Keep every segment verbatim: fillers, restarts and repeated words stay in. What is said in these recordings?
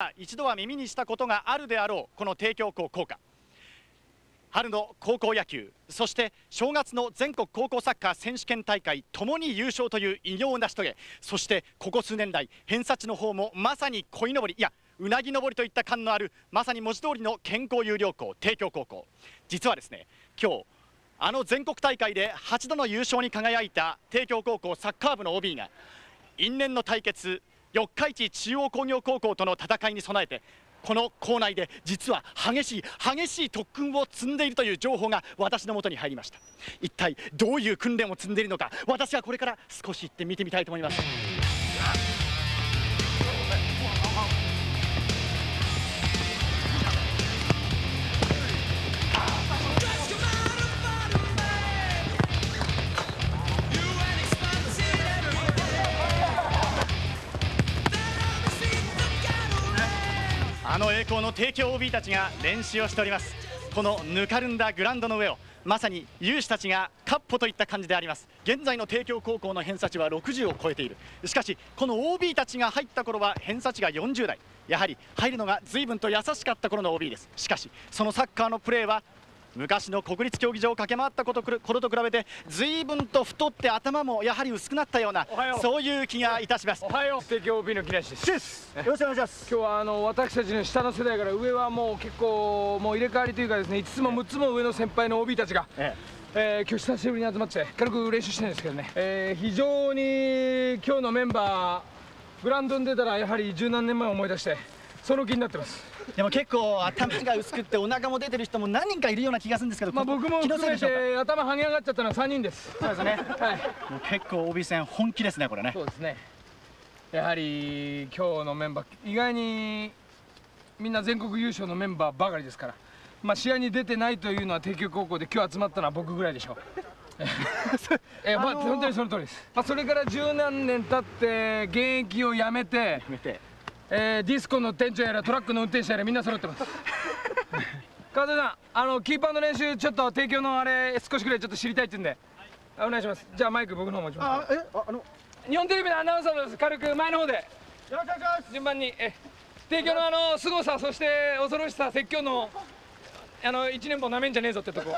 一度は耳にしたことがあるであろうこの帝京高校歌。春の高校野球、そして正月の全国高校サッカー選手権大会ともに優勝という偉業を成し遂げ、そしてここ数年来偏差値の方もまさに鯉のぼり、いやうなぎ登りといった感のあるまさに文字通りの健康有料校帝京高校。実はですね、今日あの全国大会ではちどの優勝に輝いた帝京高校サッカー部の オービー が因縁の対決四日市中央工業高校との戦いに備えて、この校内で実は激しい激しい特訓を積んでいるという情報が私のもとに入りました。一体どういう訓練を積んでいるのか、私はこれから少し行って見てみたいと思います。あの栄光の帝京 オービー たちが練習をしております。このぬかるんだグラウンドの上をまさに有志たちがカッポといった感じであります。現在の帝京高校の偏差値はろくじゅうを超えている。しかしこの オービー たちが入った頃は偏差値がよんじゅうだい、やはり入るのが随分と優しかった頃の オービー です。しかしそのサッカーのプレーは昔の国立競技場を駆け回ったこと頃と比べて随分と太って頭もやはり薄くなったような、そういう気がいたします。 おはよう、帝京 オービー の木梨です。 よろしくお願いします。 今日はあの私たちの下の世代から上はもう結構もう入れ替わりというかですね、いつつもむっつも上の先輩の オービー たちが、えええー、今日久しぶりに集まって軽く練習してるんですけどね、えー、非常に今日のメンバーグラウンドに出たらやはり十何年前を思い出してその気になってます。 でも結構頭が薄くってお腹も出てる人も何人かいるような気がするんですけど、 まあ僕も含めて頭はげ上がっちゃったのはさんにんです。 そうですね、はい、もう結構 オービー 戦本気ですねこれね。 そうですね、やはり今日のメンバー意外にみんな全国優勝のメンバーばかりですから、まあ試合に出てないというのは帝京高校で今日集まったのは僕ぐらいでしょう。えまあ本当にその通りです。まあそれから十何年経って現役をやめてやめてえー、ディスコの店長やらトラックの運転手やらみんな揃ってます。川添さん、あのキーパーの練習ちょっと帝京のあれ少しくらいちょっと知りたいって言うんで、はい、お願いします。じゃあマイク僕の方持ちます。あ、え、あ、あの日本テレビのアナウンサーです。軽く前の方でよろしくお願いします。順番にえ帝京のあの凄さ、そして恐ろしさ、説教のあの一年坊なめんじゃねえぞってとこ。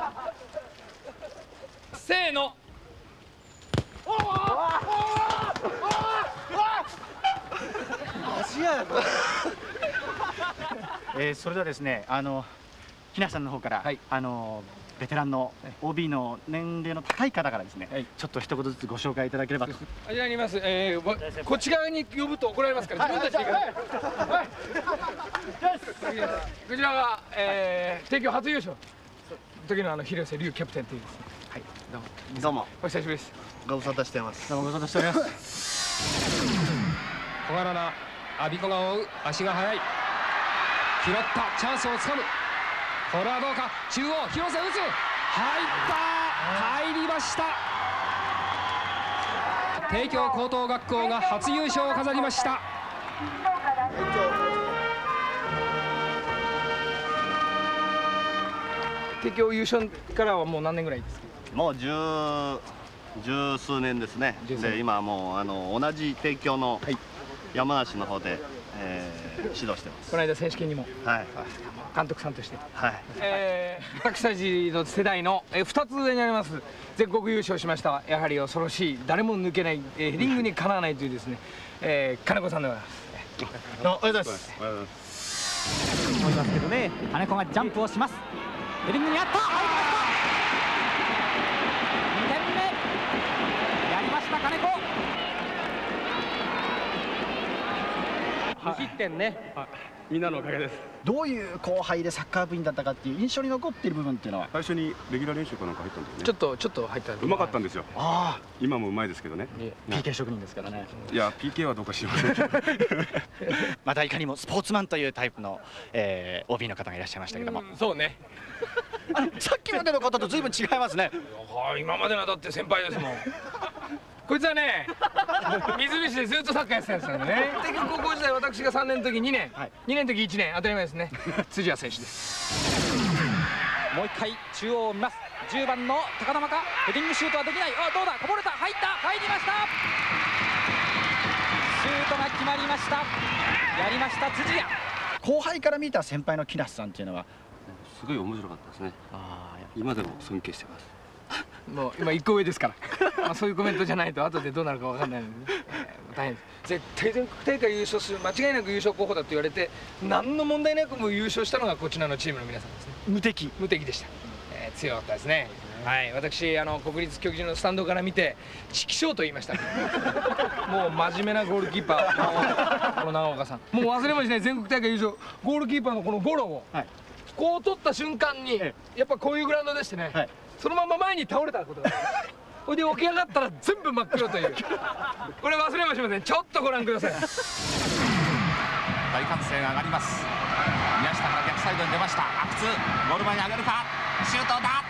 せーの。おーおーおーえー、それではですね、あの木梨さんの方から、はい、あのベテランの オービー の年齢の高い方からですね、はい、ちょっと一言ずつご紹介いただければと。 あちらにいます、えー、こっち側に呼ぶと怒られますから自分たちで行かない。こちらが、えー、帝京初優勝の時のあの広瀬龍キャプテンというですね。はい、どうも。 どうも。 お久しぶりです。 ご無沙汰しています。 どうもご無沙汰しております。 小柄な阿鼻子が追う、足が速い、拾ったチャンスをつかむ。これはどうか、中央広瀬打つ、入った、入りました。帝京高等学校が初優勝を飾りました。 帝京優勝からはもう何年ぐらいですか？ もう十十数年ですね。で今はもうあの同じ帝京の山梨の方で、えー、指導してます。 この間選手権にも、はい、監督さんとして、はい、えー、私たちの世代のふたつ上にあります全国優勝しましたやはり恐ろしい誰も抜けない、えー、ヘディングにかなわないというですね、えー、金子さんでございます。 おはようございます。おはようございます。思いますけどね、金子がジャンプをします。ヘディングにあった、入りました。にてんめやりました金子。 無失点ね、みんなのおかげです。 どういう後輩でサッカー部員だったかっていう印象に残っている部分っていうのは、 最初にレギュラー練習かなんか入ったんだよね。 ちょっとちょっと入った。 うまかったんですよ。ああ、今もうまいですけどね。 ピーケー 職人ですからね。 いや ピーケー はどうか知りませんけど。 またいかにもスポーツマンというタイプの、えー、オービー の方がいらっしゃいましたけども。 そうね。 あのさっきまでの方と随分違いますね。 はい、今までのだって先輩ですもん。こいつはね、水菱でずっとサッカーやってたんですよね。帝京高校時代、私がさんねんの時にねん、はい、にねんの時いちねん、当たり前ですね。辻谷選手です。 もう一回中央を見ます。じゅうばんの高玉か、ヘディングシュートはできない。あ、どうだ、こぼれた、入った、入りました。シュートが決まりました。やりました辻谷。 後輩から見た先輩の木梨さんっていうのはすごい面白かったですね。 あ今でも尊敬してます。 もう今いっこ上ですからまあそういうコメントじゃないと後でどうなるかわかんないので、ねえー、大変です。絶対全国大会優勝する、間違いなく優勝候補だと言われて何の問題なくも優勝したのがこちらのチームの皆さんですね。 無敵無敵でした、えー、強かったですね。はい、私あの国立競技場のスタンドから見てチキショーと言いました、ね、もう真面目なゴールキーパーこの長岡さん、もう忘れもしない全国大会優勝ゴールキーパーのこのゴロを、はい、こう取った瞬間にやっぱこういうグラウンドでしてね、はい、そのまま前に倒れたことがそれで起き上がったら全部真っ黒というこれ忘れもしません。ちょっとご覧ください。 大歓声が上がります。宮下から逆サイドに出ました。阿久津ゴール前に上げるか、シュートだ。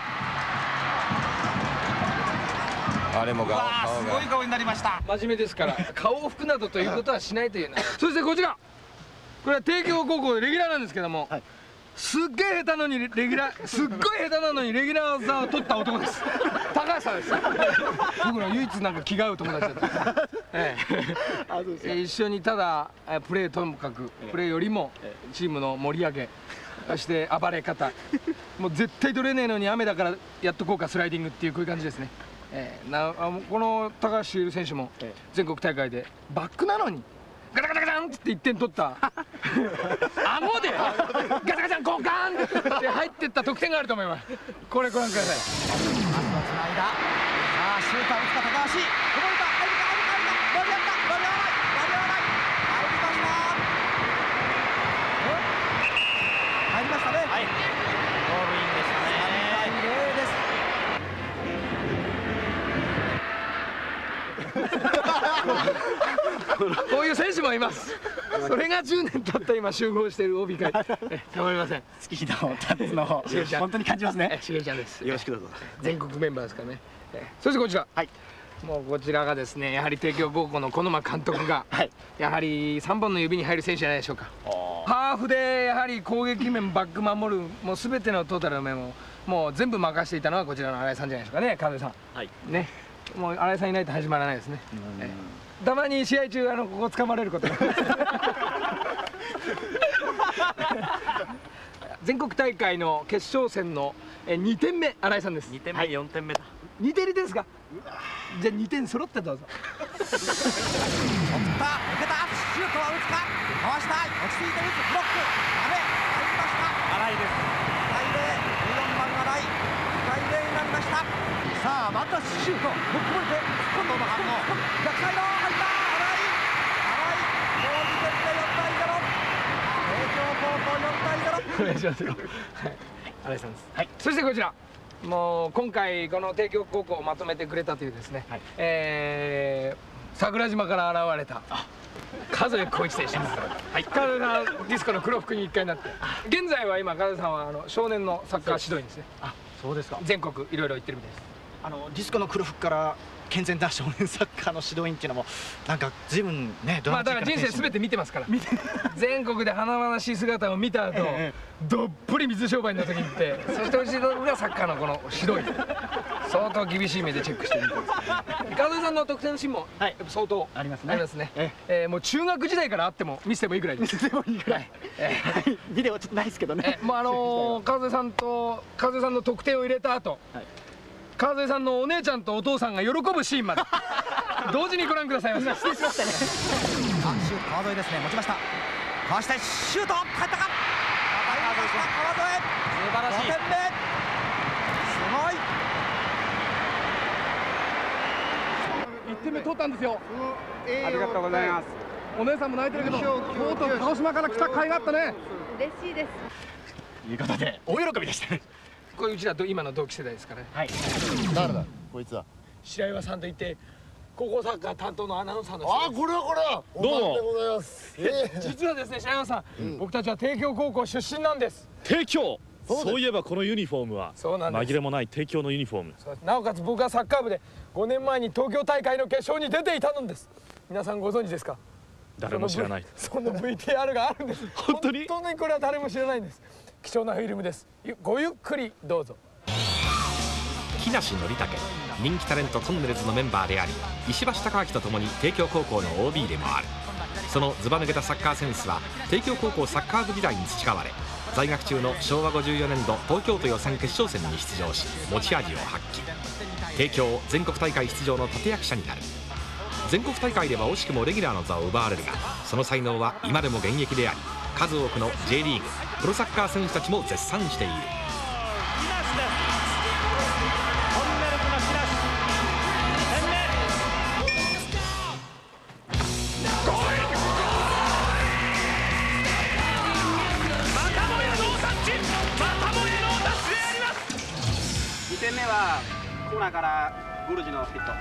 あれも顔がすごい顔になりました。 真面目ですから顔を拭くなどということはしないというそしてこちらこれは帝京高校でレギュラーなんですけども、はい、すっげえ下手なのにレギュラーすっごい下手なのにレギュラー座を取った男です。高橋さんです。僕の唯一なんか気が合う友達だった、ええ、一緒にただプレーともかくプレーよりもチームの盛り上げそして暴れ方もう絶対取れねえのに雨だからやっとこうかスライディングっていうこういう感じですね。えー、なこの高橋優選手も全国大会でバックなのにガタガタガタンっていってん取った顎でガタガタンゴカンって入ってった得点があると思います。これご覧ください。 まずはつないだ。さあシューター打つか高橋。こぼれた。入るか入るか入るか。間に合った間に合わない間に合わない。入りました。入りましたね。はい。ゴールインでしたね。さんたいゼロです。 こういう選手もいます。それがじゅうねん経った今集合している オービー 会。たまりません。 好きなタッツの本当に感じますね。 しげちゃんです。 よろしくどうぞ。 全国メンバーですからね。そしてこちら。はい。もうこちらがですね、やはり帝京高校の小沼監督が、はい、やはりさんぼんの指に入る選手じゃないでしょうか。ハーフでやはり攻撃面バック守るもうすべてのトータルの面をもう全部任していたのはこちらの新井さんじゃないでしょうかね、川辺さん。はい。ね。もう新井さんいないと始まらないですね。たまに試合中あのここ掴まれること全国大会の決勝戦のにてんめ新井さんです。 にてんめよんてんめだ。 にてんですか。じゃあにてん揃ってどうぞ。 送った抜けたシュートは打つかかわしたい落ち着いて打つブロックダメ入りました新井です。にたいゼロじゅうよんばん新井にたいゼロになりました。さあまたシュートぶっこぼれて今度の反応逆サイド入った新井新井ゴール決定よんたいゼロ帝京高校よんたいゼロお願いしますよ。はい新井さんです。はい。そしてこちらもう今回この帝京高校をまとめてくれたというですね、はい、えー、桜島から現れた数江浩一選手です。はい、彼がディスコの黒服に一回なって現在は今風さんはあの少年のサッカー指導員ですね。 あ、そうですか。 全国いろいろ行ってるみたいです。 あのディスコの黒服から健全な少年サッカーの指導員っていうのもなんか随分ねドラマチックな。 まあだから人生すべて見てますから全国で華々しい姿を見た後、ええ、どっぷり水商売の時に行ってそして後ろがサッカーのこの指導員相当厳しい目でチェックしてみて川添さんの得点シーンもやっぱ相当ありますね。ありますね。ええ、もう中学時代からあっても見せてもいいぐらいです。見せてもいいぐらい。 ビデオちょっとないですけどね。 もうあの川添さんと川添さんの得点を入れた後、川添さんのお姉ちゃんとお父さんが喜ぶシーンまで同時にご覧くださいました。失礼しましたね。 あ、シュート川添ですね。持ちました。かわしたいシュート入ったか。川添素晴らしい。ごてんめすごい。 いってんめ取ったんですよ。ありがとうございます。お姉さんも泣いてるけどとうとう鹿児島から来た甲斐があったね。 嬉しいです。 ということで大喜びでしたね。 これうちらと今の同期世代ですからね。はい。 誰だこいつは。 白岩さんといって高校サッカー担当のアナウンサーの人です。 あ、これはこれはどうもでございます。 えー、実はですね白岩さん、うん、僕たちは帝京高校出身なんです。 帝京。そういえばこのユニフォームは紛れもない帝京のユニフォーム。 なおかつ僕はサッカー部でごねんまえに東京大会の決勝に出ていたのです。皆さんご存知ですか。 誰も知らない。 その ブイティーアール があるんです。 本当に本当にこれは誰も知らないんです。貴重なフィルムです。ごゆっくりどうぞ。 木梨憲武、人気タレントトンネルズのメンバーであり石橋貴明とともに帝京高校の オービー でもある。 そのずば抜けたサッカーセンスは帝京高校サッカー部時代に培われ、在学中のしょうわごじゅうよねんど東京都予選決勝戦に出場し持ち味を発揮。帝京全国大会出場の立役者になる。全国大会では惜しくもレギュラーの座を奪われるが、その才能は今でも現役であり、数多くの J リーグプロサッカー選手たちも絶賛している。 にてんめはコーナーからゴルジのヒット。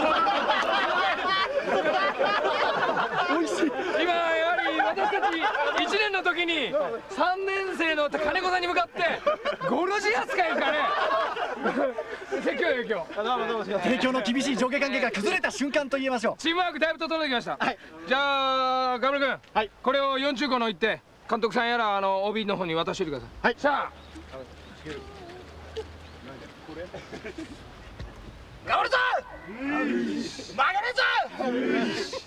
美味しい。今やはり私たちいちねんの時にさんねん生の金子さんに向かってゴルジ扱いかね。説教よ今日。 帝京の厳しい上下関係が崩れた瞬間と言えましょう。 チームワークだいぶ整ってきました。はい、じゃあガブル君、はい、これをよんじゅうごの行って監督さんやらあの オービー の方に渡しておいてください。はい。さあ。ガブルさん、曲げるぞ。